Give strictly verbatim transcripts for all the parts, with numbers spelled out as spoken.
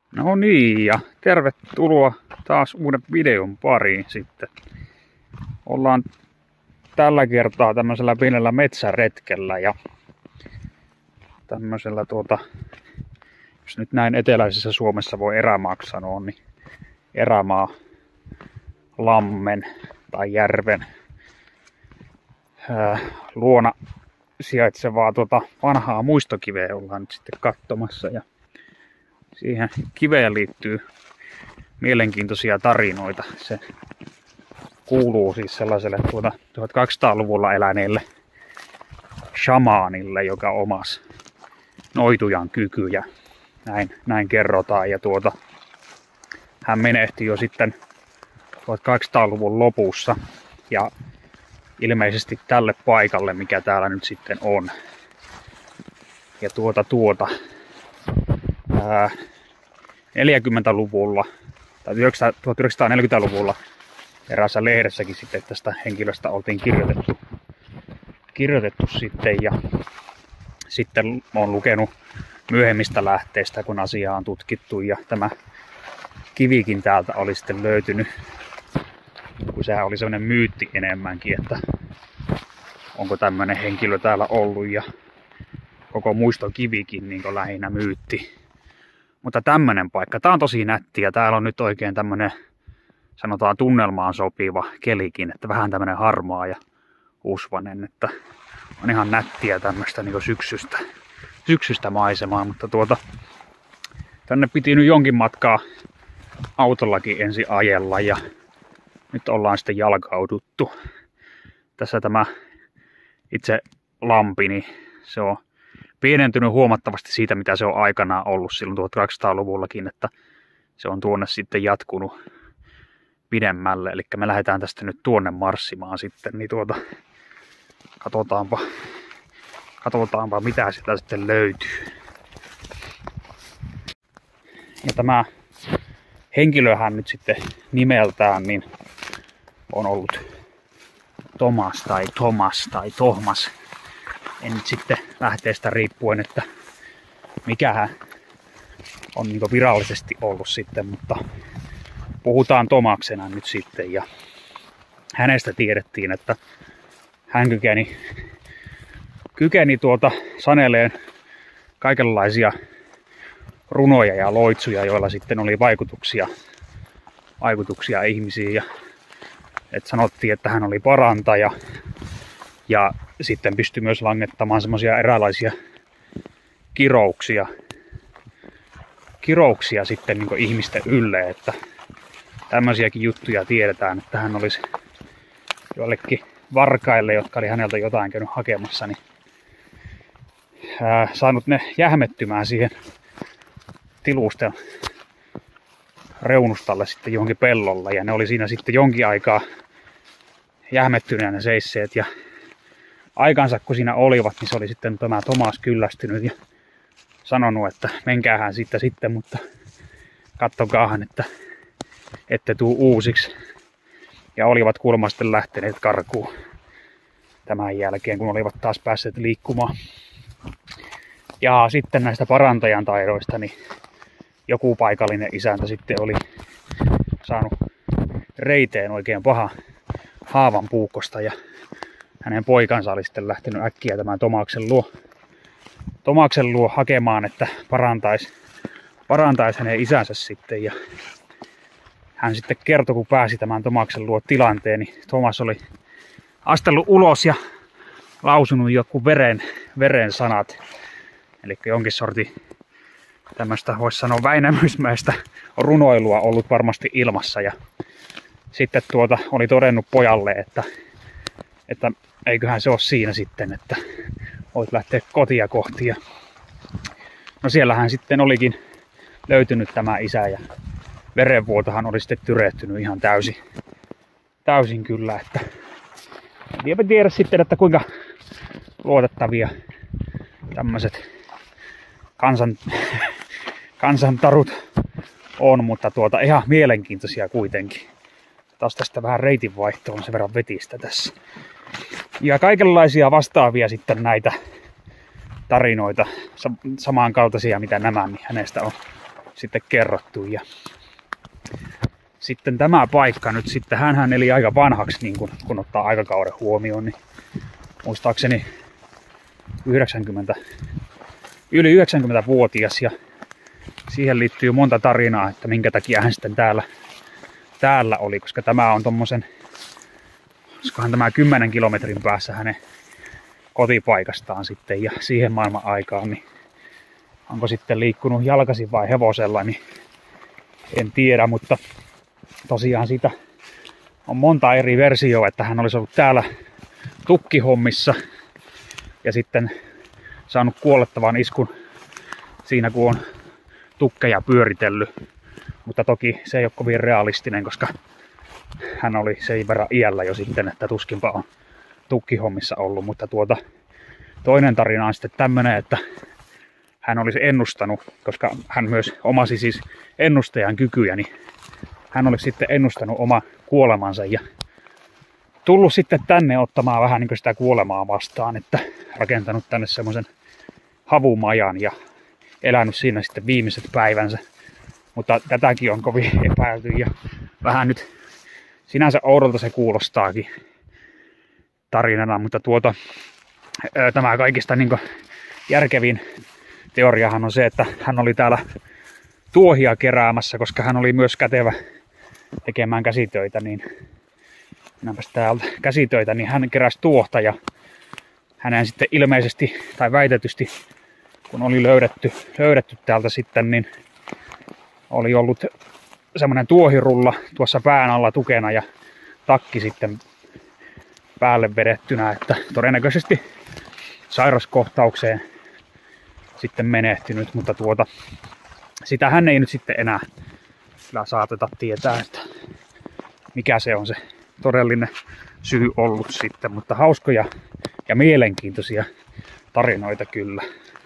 No niin, ja tervetuloa taas uuden videon pariin sitten. Ollaan tällä kertaa tämmöisellä pienellä metsäretkellä ja tämmöisellä tuota, jos nyt näin eteläisessä Suomessa voi erämaaksi sanoa, niin erämaa lammen tai järven ää, luona sijaitsevaa tuota vanhaa muistokiveä ollaan nyt sitten katsomassa. Ja siihen kiveen liittyy mielenkiintoisia tarinoita. Se kuuluu siis sellaiselle tuota tuhatkaksisataaluvulla eläneelle shamaanille, joka omasi noitujan kykyjä. Näin, näin kerrotaan. Ja tuota, hän menehti jo sitten tuhatkaksisataaluvun lopussa. Ja ilmeisesti tälle paikalle, mikä täällä nyt sitten on. Ja tuota tuota. Ää, neljäkymmentäluvulla tai tuhatyhdeksänsataaneljäkymmentäluvulla eräässä lehdessäkin sitten tästä henkilöstä oltiin kirjoitettu, kirjoitettu sitten ja sitten olen lukenut myöhemmistä lähteistä, kun asiaa on tutkittu ja tämä kivikin täältä oli sitten löytynyt, kun sehän oli sellainen myytti enemmänkin, että onko tämmöinen henkilö täällä ollut ja koko muistokivikin niin kuin lähinnä myytti. Mutta tämmönen paikka, tää on tosi nätti ja täällä on nyt oikein tämmönen, sanotaan tunnelmaan sopiva kelikin, että vähän tämmönen harmaa ja usvanen, että on ihan nättiä tämmöstä niin syksystä, syksystä maisemaa, mutta tuota, tänne piti nyt jonkin matkaa autollakin ensin ajella ja nyt ollaan sitten jalkauduttu. Tässä tämä itse lampi, niin se on pienentynyt huomattavasti siitä, mitä se on aikanaan ollut silloin tuhatkaksisataaluvullakin, että se on tuonne sitten jatkunut pidemmälle. Eli me lähdetään tästä nyt tuonne marssimaan sitten, niin tuota, katsotaanpa, katsotaanpa mitä sitä sitten löytyy. Ja tämä henkilöhän nyt sitten nimeltään niin on ollut Thomas tai Thomas tai Thomas. En nyt sitten lähteestä riippuen, että mikähän on niin virallisesti ollut sitten, mutta puhutaan Tomaksena nyt sitten. Ja hänestä tiedettiin, että hän kykeni, kykeni tuota saneleen kaikenlaisia runoja ja loitsuja, joilla sitten oli vaikutuksia, vaikutuksia ihmisiin. Ja, et sanottiin, että hän oli parantaja. Ja sitten pystyi myös langettamaan semmoisia eräänlaisia kirouksia, kirouksia sitten niin kuin ihmisten ylle, että tämmöisiäkin juttuja tiedetään, että hän olisi joillekin varkaille, jotka oli häneltä jotain käynyt hakemassa, niin ää, saanut ne jähmettymään siihen tilusten reunustalle sitten johonkin pellolla, ja ne oli siinä sitten jonkin aikaa jähmettyneenä seisseet, ja aikansa kun siinä olivat, niin se oli sitten tämä Thomas kyllästynyt ja sanonut, että menkäähän sitten sitten, mutta kattokaahan, että ette tuu uusiksi. Ja olivat kuulemma sitten lähteneet karkuun tämän jälkeen, kun olivat taas päässeet liikkumaan. Ja sitten näistä parantajan taidoista, niin joku paikallinen isäntä sitten oli saanut reiteen oikein paha haavan puukosta ja hänen poikansa oli sitten lähtenyt äkkiä tämän Tomaksen luo, Tomaksen luo hakemaan, että parantaisi, parantaisi hänen isänsä sitten. Ja hän sitten kertoi, kun pääsi tämän Tomaksen luo tilanteen, niin Thomas oli astellut ulos ja lausunut joku veren, veren sanat. Eli jonkin sortin tämmöistä, voisi sanoa, väinämysmäistä runoilua ollut varmasti ilmassa. Ja sitten tuota oli todennut pojalle, että, että eiköhän se ole siinä sitten, että voit lähteä kotia kohti. Ja no siellähän sitten olikin löytynyt tämä isä ja verenvuotohan oli sitten tyrehtynyt ihan täysin, täysin kyllä. Että en tiedä sitten, että kuinka luotettavia tämmöiset kansan, kansantarut on, mutta tuota ihan mielenkiintoisia kuitenkin. Taas tästä vähän reitinvaihtoa on sen verran vetistä tässä. Ja kaikenlaisia vastaavia sitten näitä tarinoita, samankaltaisia mitä nämä, niin hänestä on sitten kerrottu. Ja sitten tämä paikka nyt sitten, hänhän eli aika vanhaksi, niin kun, kun ottaa aikakauden huomioon, niin muistaakseni yhdeksänkymmentä, yli yhdeksänkymmentävuotias ja siihen liittyy monta tarinaa, että minkä takia hän sitten täällä, täällä oli, koska tämä on tommosen, olisikohan tämä kymmenen kilometrin päässä hänen kotipaikastaan sitten ja siihen maailman aikaan, niin onko sitten liikkunut jalkaisin vai hevosella, niin en tiedä, mutta tosiaan siitä on monta eri versioa, että hän olisi ollut täällä tukkihommissa ja sitten saanut kuolettavan iskun siinä, kun on tukkeja pyöritellyt. Mutta toki se ei ole kovin realistinen, koska hän oli sen verran iällä jo sitten, että tuskinpa on tukkihommissa ollut. Mutta tuota, toinen tarina on sitten tämmönen, että hän olisi ennustanut, koska hän myös omasi siis ennustajan kykyjä, niin hän olisi sitten ennustanut oma kuolemansa ja tullut sitten tänne ottamaan vähän niin kuin sitä kuolemaa vastaan, että rakentanut tänne semmoisen havumajan ja elänyt siinä sitten viimeiset päivänsä. Mutta tätäkin on kovin epäilty ja vähän nyt sinänsä oudolta se kuulostaakin tarinana, mutta tuota, tämä kaikista niin kuin järkevin teoriahan on se, että hän oli täällä tuohia keräämässä, koska hän oli myös kätevä tekemään käsitöitä, niin näinpäs täältä käsitöitä, niin hän keräsi tuohta ja hänen sitten ilmeisesti tai väitetysti, kun oli löydetty, löydetty täältä sitten, niin oli ollut semmoinen tuohirulla tuossa pään alla tukena ja takki sitten päälle vedettynä, että todennäköisesti sairaskohtaukseen sitten menehtynyt, mutta tuota, sitä hän ei nyt sitten enää kyllä saateta tietää, että mikä se on se todellinen syy ollut sitten, mutta hauskoja ja mielenkiintoisia tarinoita kyllä.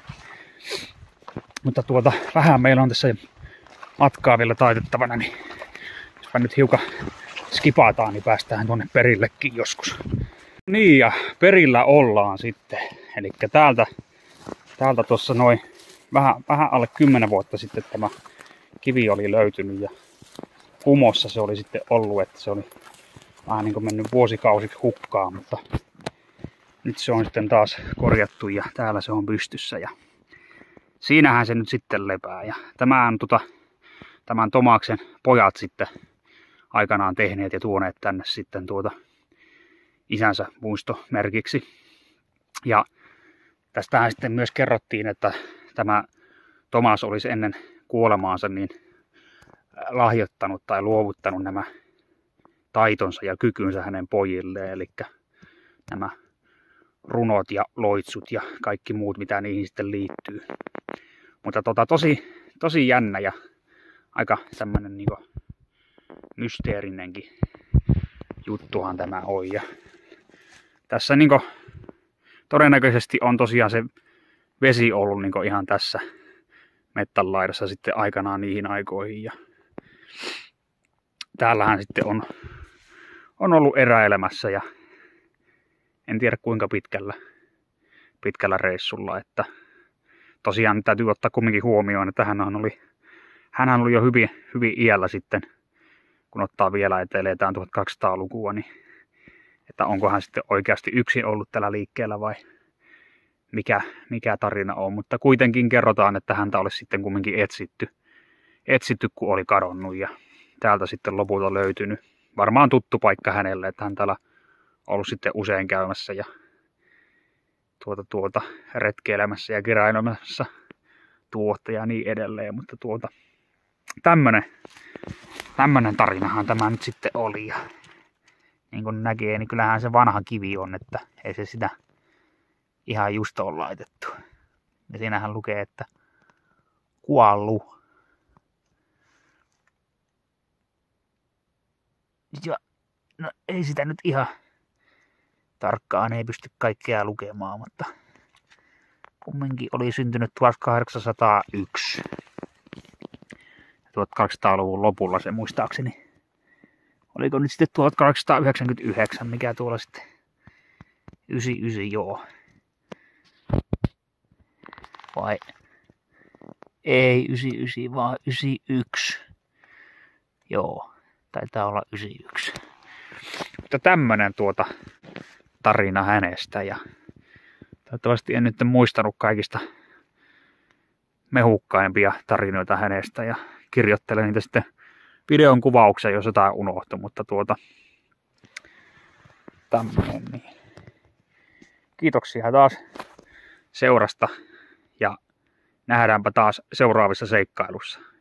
Mutta tuota, vähän meillä on tässä matkaa vielä taitettavana, niin jospa nyt hiukan skipataan, niin päästään tuonne perillekin joskus. Niin ja perillä ollaan sitten, eli täältä, täältä tuossa noin vähän, vähän alle kymmenen vuotta sitten tämä kivi oli löytynyt ja kumossa se oli sitten ollut, että se oli vähän niin kuin mennyt vuosikausiksi hukkaan, mutta nyt se on sitten taas korjattu ja täällä se on pystyssä ja siinähän se nyt sitten lepää. Ja tämä on tota, tämän Tomaksen pojat sitten aikanaan tehneet ja tuoneet tänne sitten tuota isänsä muistomerkiksi. Ja tästähän sitten myös kerrottiin, että tämä Tomas olisi ennen kuolemaansa niin lahjoittanut tai luovuttanut nämä taitonsa ja kykynsä hänen pojilleen, eli nämä runot ja loitsut ja kaikki muut, mitä niihin sitten liittyy. Mutta tota, tosi, tosi jännä ja aika tämmönen niinku mysteerinenkin juttuhan tämä on. Ja tässä niinku todennäköisesti on tosiaan se vesi ollut niinku ihan tässä mettän laidassa sitten aikanaan niihin aikoihin. Ja täällähän sitten on, on ollut eräilemässä ja en tiedä kuinka pitkällä, pitkällä reissulla, että tosiaan täytyy ottaa kumminkin huomioon, että hän oli, hänhän oli jo hyvin, hyvin iällä sitten, kun ottaa vielä, että eletään tuhatkaksisataalukua, niin että onko hän sitten oikeasti yksin ollut tällä liikkeellä vai mikä, mikä tarina on, mutta kuitenkin kerrotaan, että häntä olisi sitten kumminkin etsitty, etsitty, kun oli kadonnut ja täältä sitten lopulta löytynyt. Varmaan tuttu paikka hänelle, että hän täällä ollut sitten usein käymässä ja tuota, tuota, retkeilemässä ja keräilemässä tuotta ja niin edelleen, mutta tuota, tämmönen, tämmönen tarinahan tämä nyt sitten oli ja niin kuin näkee, niin kyllähän se vanha kivi on, että ei se sitä ihan just ole laitettu. Ja siinähän lukee, että kuollu. Ja no ei sitä nyt ihan tarkkaan, ei pysty kaikkea lukemaan, mutta kumminkin oli syntynyt tuhatkahdeksansataayksi. tuhatkahdeksansataaluvun lopulla se muistaakseni. Oliko nyt sitten tuhatkahdeksansataayhdeksänkymmentäyhdeksän, mikä tuolla sitten yhdeksänkymmentäyhdeksän, joo. Vai Ei yhdeksänkymmentäyhdeksän, vaan yhdeksänkymmentäyksi. Joo, taitaa olla yhdeksänkymmentäyksi. Mutta tämmönen tuota tarina hänestä. Ja toivottavasti en nyt muistanut kaikista mehukkaimpia tarinoita hänestä. Ja kirjoittelen niitä sitten videon kuvaukseen, jos jotain unohtui. Mutta tuota tämmönen niin. Kiitoksia taas seurasta ja nähdäänpä taas seuraavissa seikkailussa.